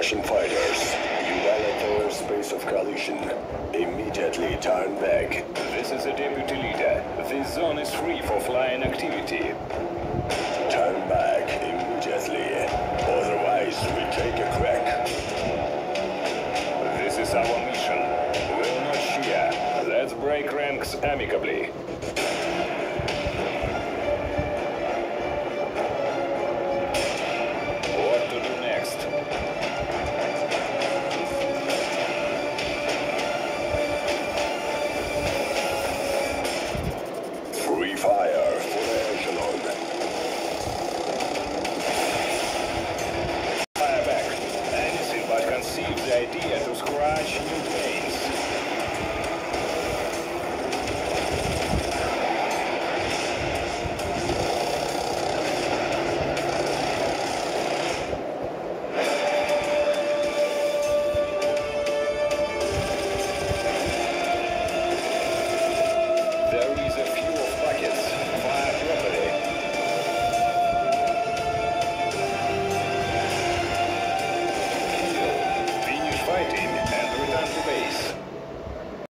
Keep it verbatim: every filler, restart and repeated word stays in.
Russian fighters. You violate the space of collision. Immediately turn back. This is the deputy leader. This zone is free for flying activity. Turn back immediately. Otherwise, we take a crack. This is our mission. We'll not share. Let's break ranks amicably.